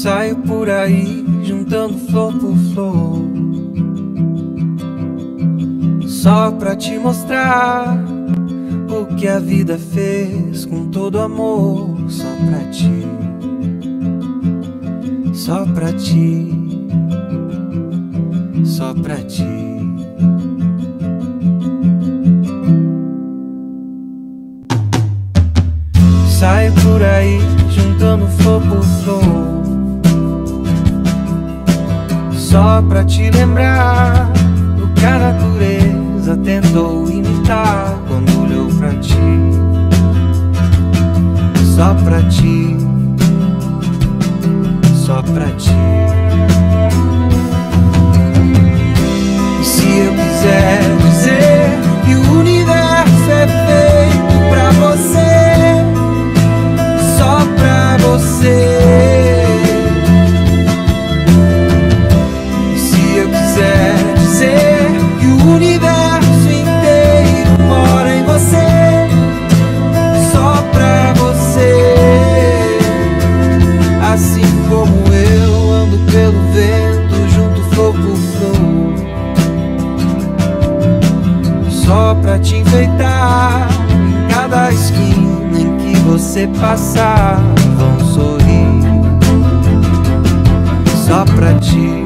Saio por aí juntando flor por flor, só pra te mostrar o que a vida fez com todo amor. Só pra ti, só pra ti, só pra ti. Saio por aí juntando flor por flor, só pra te lembrar do que a natureza tentou imitar quando olhou pra ti. Só pra ti, só pra ti. E se eu quiser dizer que o universo é feito pra você, só pra você. Assim como eu ando pelo vento, junto flor por flor, só pra te enfeitar. Em cada esquina em que você passar, vão sorrir, só pra ti.